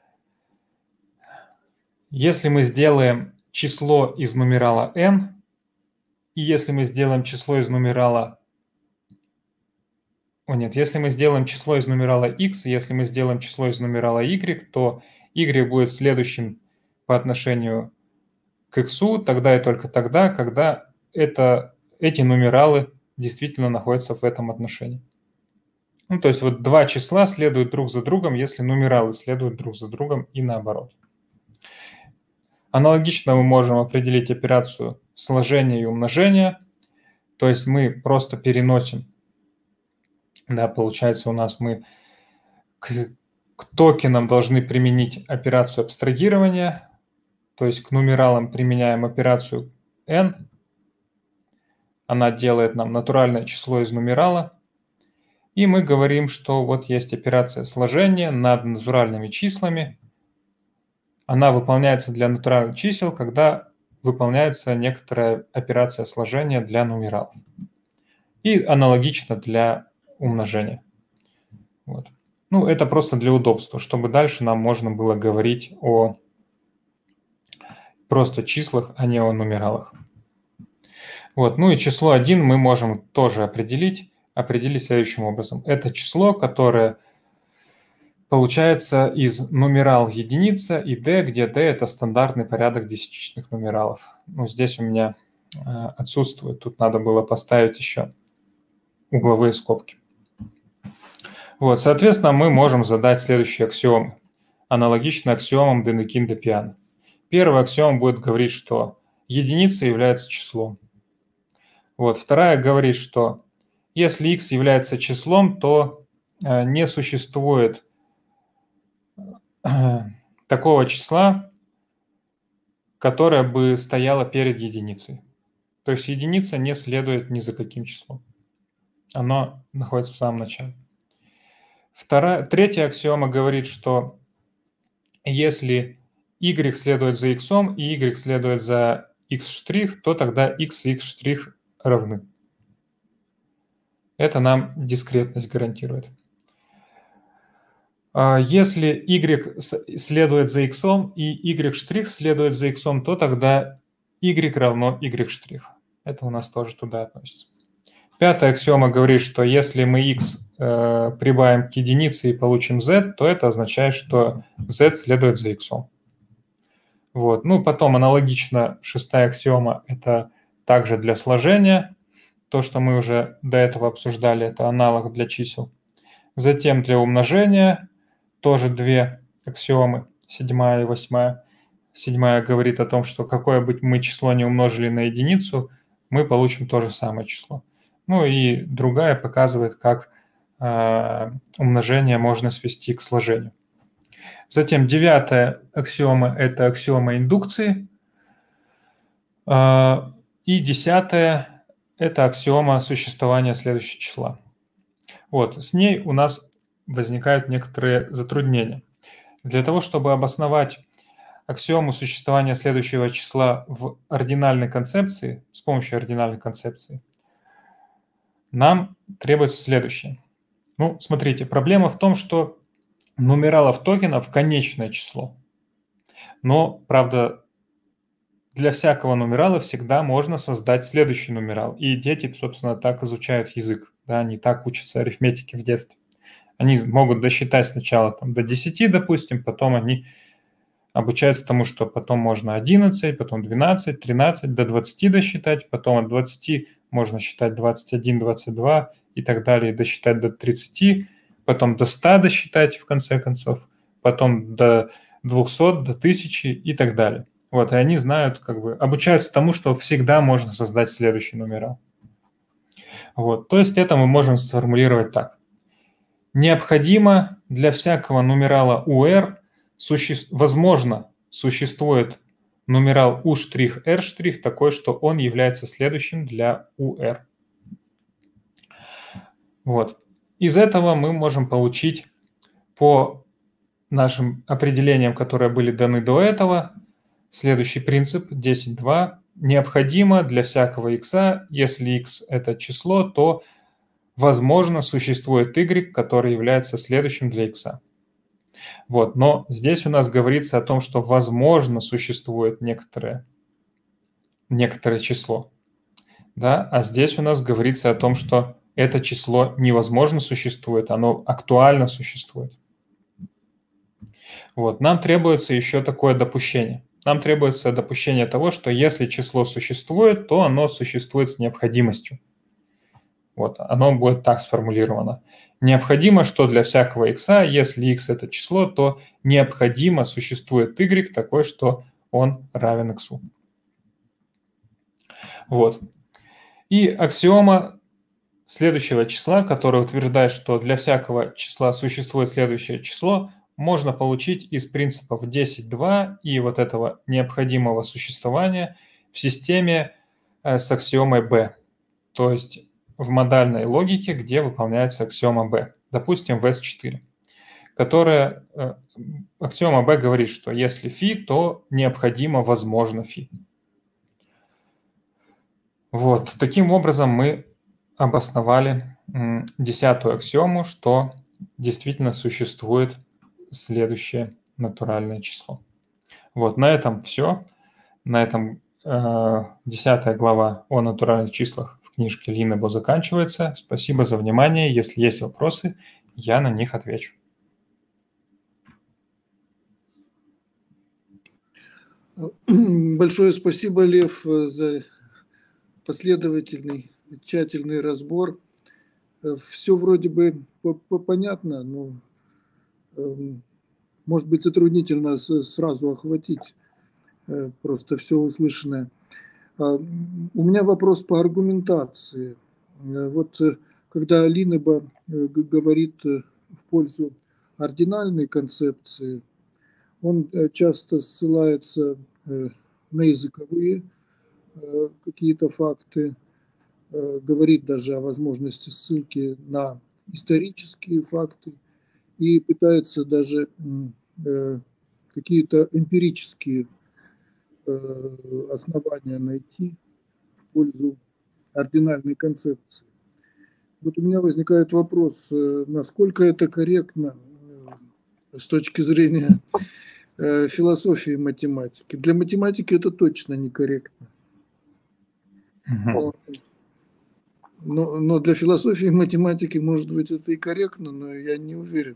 S1: если мы сделаем число из нумерала n, и если мы сделаем число из нумерала... О нет, если мы сделаем число из нумерала x, если мы сделаем число из нумерала y, то y будет следующим по отношению к x, тогда и только тогда, когда это, эти нумералы действительно находятся в этом отношении. Ну, то есть вот два числа следуют друг за другом, если нумералы следуют друг за другом и наоборот. Аналогично мы можем определить операцию сложения и умножения. То есть мы просто переносим, да, получается у нас мы к, к токенам должны применить операцию абстрагирования, то есть к нумералам применяем операцию n. Она делает нам натуральное число из нумерала. И мы говорим, что вот есть операция сложения над натуральными числами. Она выполняется для натуральных чисел, когда выполняется некоторая операция сложения для нумералов. И аналогично для умножения. Вот. Ну, это просто для удобства, чтобы дальше нам можно было говорить о просто числах, а не о нумералах. Вот. Ну и число один мы можем тоже определить. Определить следующим образом. Это число, которое получается из нумерал единица и d, где d – это стандартный порядок десятичных нумералов. Ну, здесь у меня э, отсутствует. Тут надо было поставить еще угловые скобки. Вот, соответственно, мы можем задать следующие аксиомы, аналогично аксиомам Денекинда-Пиано. Первая аксиома будет говорить, что единица является числом. Вот. Вторая говорит, что если x является числом, то э, не существует э, такого числа, которое бы стояло перед единицей. То есть единица не следует ни за каким числом. Оно находится в самом начале. Вторая, третья аксиома говорит, что если y следует за x и y следует за x', то тогда x и x' равны. Это нам дискретность гарантирует. Если y следует за x и y' следует за x, то тогда y равно y'. Это у нас тоже туда относится. Пятая аксиома говорит, что если мы x э, прибавим к единице и получим z, то это означает, что z следует за x. Вот. Ну, потом аналогично шестая аксиома – это также для сложения. То, что мы уже до этого обсуждали, это аналог для чисел. Затем для умножения тоже две аксиомы, седьмая и восьмая. Седьмая говорит о том, что какое бы мы число не умножили на единицу, мы получим то же самое число. Ну и другая показывает, как э, умножение можно свести к сложению. Затем девятая аксиома – это аксиома индукции. Э, и десятая – это аксиома существования следующего числа. Вот, с ней у нас возникают некоторые затруднения. Для того, чтобы обосновать аксиому существования следующего числа в ординальной концепции, с помощью ординальной концепции, нам требуется следующее. Ну, смотрите, проблема в том, что нумералов токенов конечное число. Но, правда, для всякого нумерала всегда можно создать следующий нумерал. И дети, собственно, так изучают язык. Да, они так учатся арифметике в детстве. Они могут досчитать сначала там, до десяти, допустим, потом они обучаются тому, что потом можно одиннадцать, потом двенадцать, тринадцать, до двадцати досчитать, потом от двадцати можно считать двадцать один, двадцать два и так далее, досчитать до тридцати, потом до ста досчитать в конце концов, потом до двухсот, до тысячи и так далее. Вот, и они знают, как бы, обучаются тому, что всегда можно создать следующий нумерал. Вот, то есть это мы можем сформулировать так. Необходимо для всякого нумерала у r, суще... возможно, существует нумерал u', r' такой, что он является следующим для у r. Вот. Из этого мы можем получить по нашим определениям, которые были даны до этого, следующий принцип десять два. Необходимо для всякого x, если x это число, то возможно существует y, который является следующим для x. Вот, но здесь у нас говорится о том, что возможно существует некоторое, некоторое число. Да? А здесь у нас говорится о том, что это число невозможно существует, оно актуально существует. Вот, нам требуется еще такое допущение. Нам требуется допущение того, что если число существует, то оно существует с необходимостью. Вот, оно будет так сформулировано. Необходимо, что для всякого x, если x это число, то необходимо существует y такой, что он равен x. Вот. И аксиома следующего числа, которая утверждает, что для всякого числа существует следующее число, можно получить из принципов десять два и вот этого необходимого существования в системе с аксиомой b, то есть в модальной логике, где выполняется аксиома b, допустим, в эс четыре, которая, аксиома b говорит, что если φ, то необходимо возможно φ. Вот, таким образом мы обосновали десятую аксиому, что действительно существует следующее натуральное число. Вот, на этом все. На этом э, десятая глава о натуральных числах в книжке Линнебо заканчивается. Спасибо за внимание. Если есть вопросы, я на них отвечу.
S2: Большое спасибо, Лев, за последовательный, тщательный разбор. Все вроде бы понятно, но может быть затруднительно сразу охватить просто все услышанное. У меня вопрос по аргументации. Вот когда Линнеба говорит в пользу ординальной концепции, он часто ссылается на языковые какие-то факты, говорит даже о возможности ссылки на исторические факты и пытается даже какие-то эмпирические основания найти в пользу ординальной концепции. Вот у меня возникает вопрос, насколько это корректно с точки зрения философии математики. Для математики это точно некорректно. Но, но, но для философии и математики, может быть, это и корректно, но я не уверен.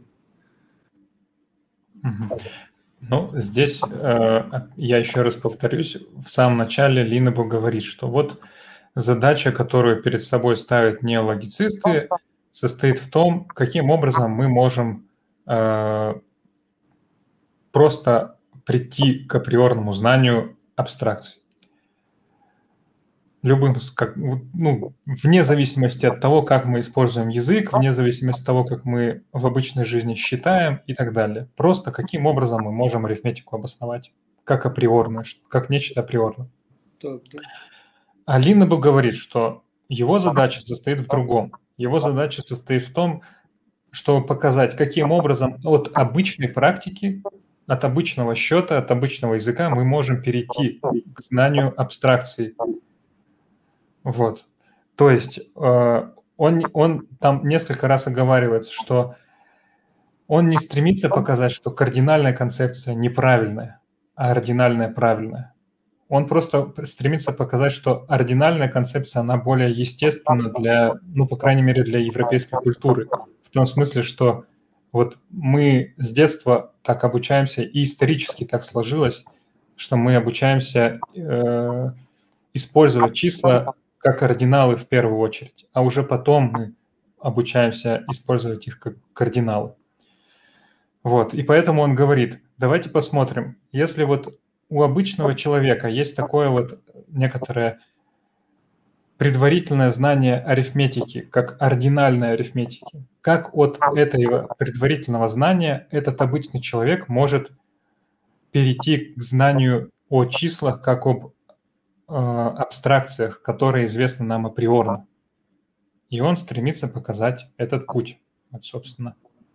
S1: Ну, здесь э, я еще раз повторюсь, в самом начале Линнеба говорит, что вот задача, которую перед собой ставят неологицисты, состоит в том, каким образом мы можем э, просто прийти к априорному знанию абстракций. Любым, как, ну, вне зависимости от того, как мы используем язык, вне зависимости от того, как мы в обычной жизни считаем и так далее. Просто каким образом мы можем арифметику обосновать, как априорную, как нечто априорное.
S2: Так, да.
S1: А Линнеба говорит, что его задача состоит в другом. Его задача состоит в том, чтобы показать, каким образом от обычной практики, от обычного счета, от обычного языка мы можем перейти к знанию абстракций. Вот. То есть э, он, он там несколько раз оговаривается, что он не стремится показать, что кардинальная концепция неправильная, а ординальная правильная. Он просто стремится показать, что ординальная концепция, она более естественна для, ну, по крайней мере, для европейской культуры. В том смысле, что вот мы с детства так обучаемся, и исторически так сложилось, что мы обучаемся э, использовать числа как ординалы в первую очередь, а уже потом мы обучаемся использовать их как кардиналы. Вот, и поэтому он говорит, давайте посмотрим, если вот у обычного человека есть такое вот некоторое предварительное знание арифметики, как ординальной арифметики, как от этого предварительного знания этот обычный человек может перейти к знанию о числах, как об э, абстракциях, которые известны нам априорно. И он стремится показать этот путь, вот, собственно.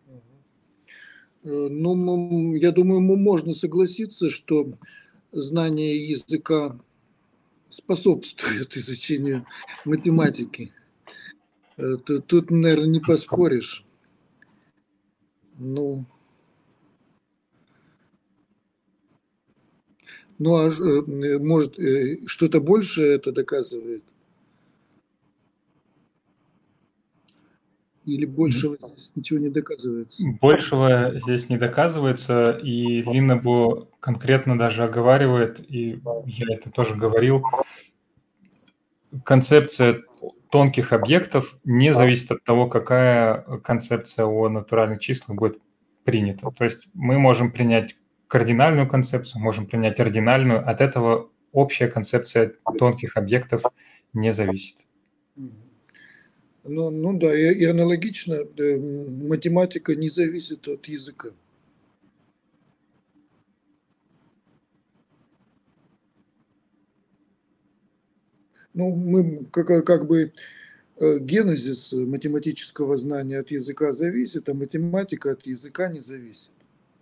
S2: Ну, я думаю, можно согласиться, что знание языка способствует изучению математики. Тут, тут наверное, не поспоришь. Ну, ну а может, что-то большее это доказывает? Или большего здесь ничего не доказывается?
S1: Большего здесь не доказывается, и Линнебу конкретно даже оговаривает, и я это тоже говорил, концепция тонких объектов не зависит от того, какая концепция о натуральных числах будет принята. То есть мы можем принять кардинальную концепцию, можем принять ординальную, от этого общая концепция тонких объектов не зависит.
S2: Ну, ну да, и, и аналогично да, математика не зависит от языка. Ну, мы как, как бы генезис математического знания от языка зависит, а математика от языка не зависит.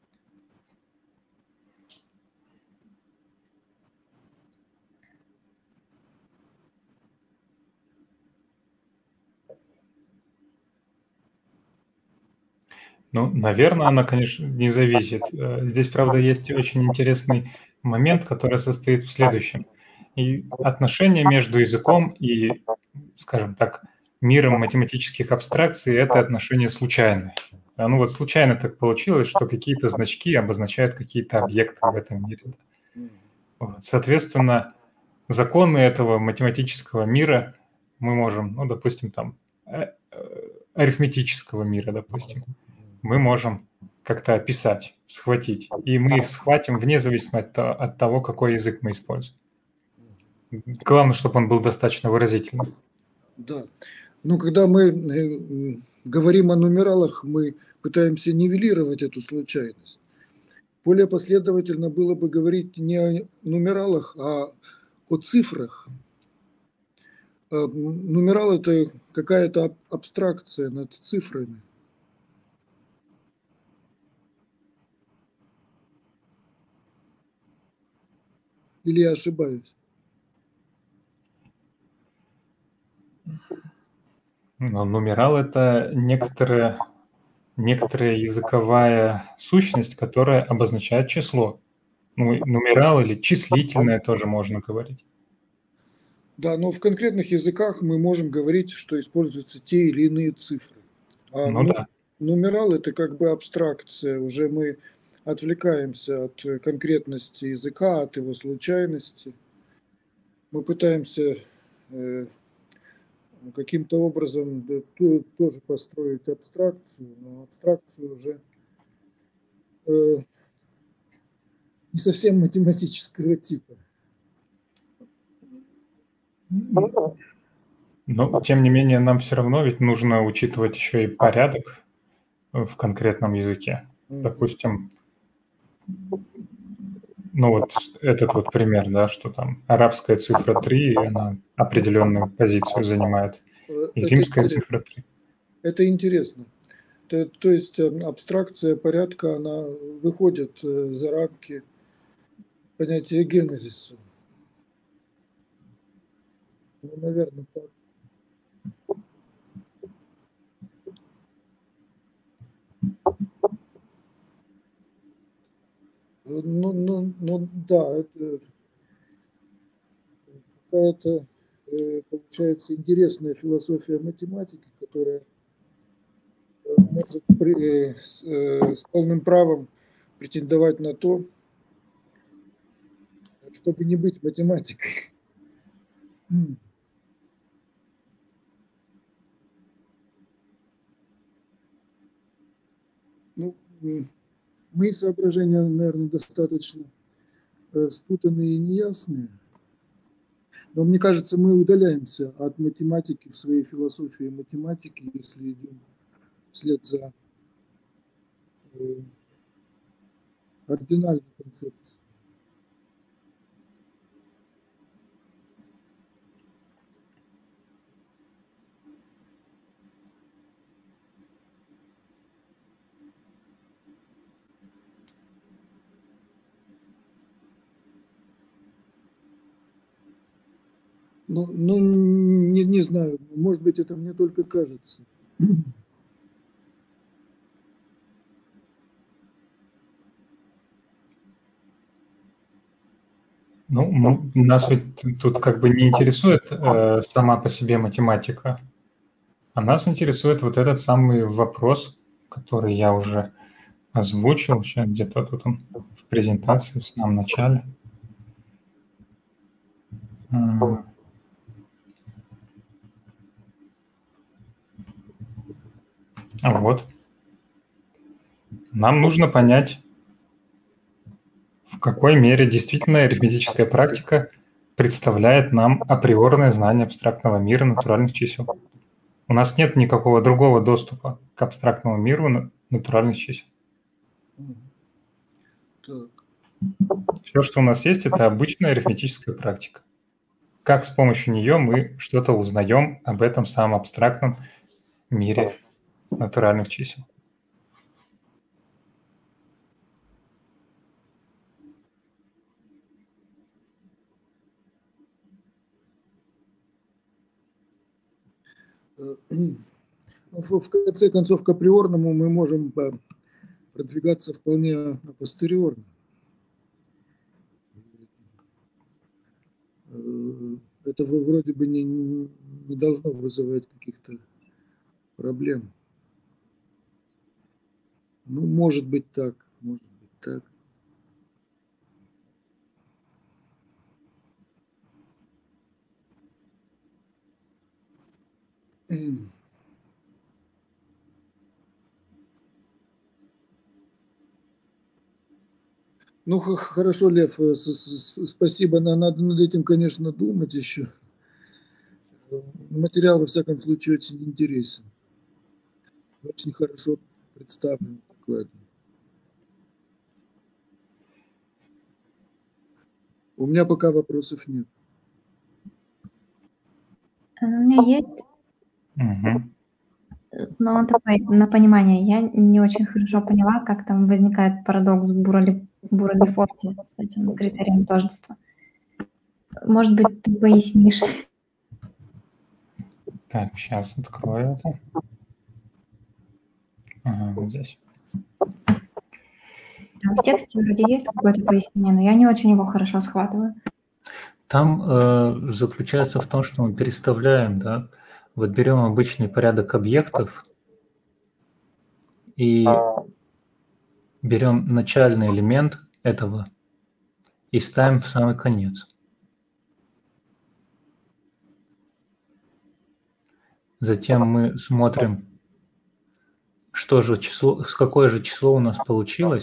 S1: Ну, наверное, она, конечно, не зависит. Здесь, правда, есть очень интересный момент, который состоит в следующем. И отношения между языком и, скажем так, миром математических абстракций – это отношения случайные. А ну вот случайно так получилось, что какие-то значки обозначают какие-то объекты в этом мире. Вот. Соответственно, законы этого математического мира мы можем, ну, допустим, там, арифметического мира, допустим, мы можем как-то описать, схватить. И мы их схватим вне зависимости от того, какой язык мы используем. Главное, чтобы он был достаточно выразительным.
S2: Да. Но когда мы говорим о нумералах, мы пытаемся нивелировать эту случайность. Более последовательно было бы говорить не о нумералах, а о цифрах. Нумерал – это какая-то абстракция над цифрами. Или я ошибаюсь?
S1: Но нумерал – это некоторая, некоторая языковая сущность, которая обозначает число. Ну, нумерал или числительное тоже можно говорить.
S2: Да, но в конкретных языках мы можем говорить, что используются те или иные цифры. А
S1: Ну
S2: ну,
S1: да.
S2: нумерал – это как бы абстракция, уже мы отвлекаемся от конкретности языка, от его случайности. Мы пытаемся э, каким-то образом да, то, тоже построить абстракцию, но абстракцию уже э, не совсем математического типа.
S1: Но, тем не менее, нам все равно ведь нужно учитывать еще и порядок в конкретном языке. Допустим, ну вот этот вот пример, да, что там арабская цифра три, она определенную позицию занимает, и
S2: Это
S1: римская
S2: интересно.
S1: цифра три.
S2: Это интересно. То, то есть абстракция порядка, она выходит за рамки понятия генезиса. Ну, наверное, так. Ну, ну, ну да, это какая-то, получается, интересная философия математики, которая может при, с, с полным правом претендовать на то, чтобы не быть математикой. Ну, мои соображения, наверное, достаточно спутанные и неясные. Но мне кажется, мы удаляемся от математики в своей философии математики, если идем вслед за ординальной концепцией. Ну, ну не, не знаю, может быть, это мне только кажется.
S1: Ну, нас ведь тут как бы не интересует э, сама по себе математика, а нас интересует вот этот самый вопрос, который я уже озвучил, сейчас где-то тут он в презентации в самом начале. А вот. Нам нужно понять, в какой мере действительно арифметическая практика представляет нам априорное знание абстрактного мира натуральных чисел. У нас нет никакого другого доступа к абстрактному миру натуральных чисел.
S2: Так.
S1: Все, что у нас есть, это обычная арифметическая практика. Как с помощью нее мы что-то узнаем об этом самом абстрактном мире натуральных чисел.
S2: В конце концов, к априорному мы можем продвигаться вполне апостериорно. Это вроде бы не, не должно вызывать каких-то проблем. Ну, может быть так, может быть так. Ну, хорошо, Лев, спасибо. Надо над этим, конечно, думать еще. Материал, во всяком случае, очень интересен. Очень хорошо представлен. У меня пока вопросов нет.
S3: У меня есть.
S1: Угу.
S3: Но он такой, на понимание, я не очень хорошо поняла, как там возникает парадокс Бурали-Форти с этим критерием тождества. Может быть, ты пояснишь?
S1: Так, сейчас открою это. Ага, вот здесь.
S3: Там в тексте вроде есть какое-то пояснение, но я не очень его хорошо схватываю.
S1: Там э, заключается в том, что мы переставляем, да, вот берем обычный порядок объектов и берем начальный элемент этого и ставим в самый конец. Затем мы смотрим, что же число, с какое же число у нас получилось.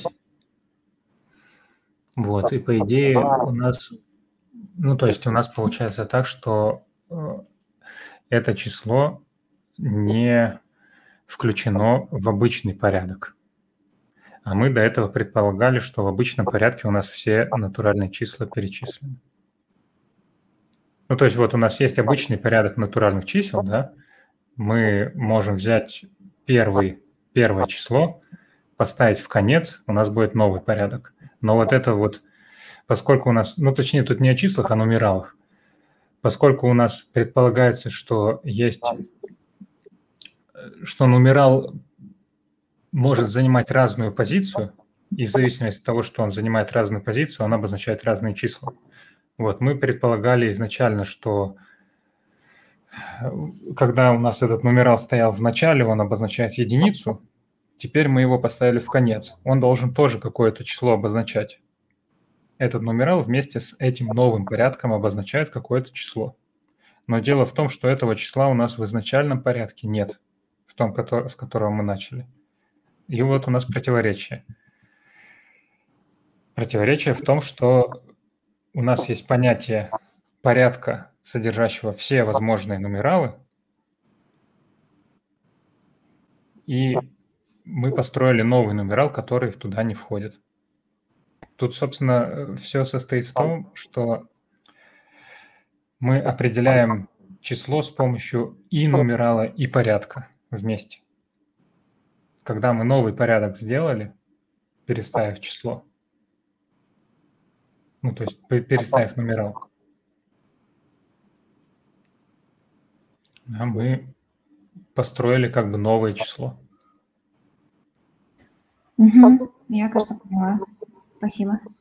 S1: Вот, и по идее у нас, ну то есть у нас получается так, что э, это число не включено в обычный порядок. А мы до этого предполагали, что в обычном порядке у нас все натуральные числа перечислены. Ну, то есть вот у нас есть обычный порядок натуральных чисел, да, мы можем взять первый, первое число, поставить в конец, у нас будет новый порядок. Но вот это вот, поскольку у нас, ну, точнее, тут не о числах, а о нумералах, поскольку у нас предполагается, что есть, что нумерал может занимать разную позицию, и в зависимости от того, что он занимает разную позицию, он обозначает разные числа. Вот, мы предполагали изначально, что когда у нас этот нумерал стоял в начале, он обозначает единицу, теперь мы его поставили в конец. Он должен тоже какое-то число обозначать. Этот нумерал вместе с этим новым порядком обозначает какое-то число. Но дело в том, что этого числа у нас в изначальном порядке нет, в том, с которого мы начали. И вот у нас противоречие. Противоречие в том, что у нас есть понятие порядка, содержащего все возможные нумералы, и мы построили новый нумерал, который туда не входит. Тут, собственно, все состоит в том, что мы определяем число с помощью и нумерала, и порядка вместе. Когда мы новый порядок сделали, переставив число, ну, то есть переставив нумерал, да, мы построили как бы новое число.
S3: Угу. Я, кажется, поняла. Спасибо.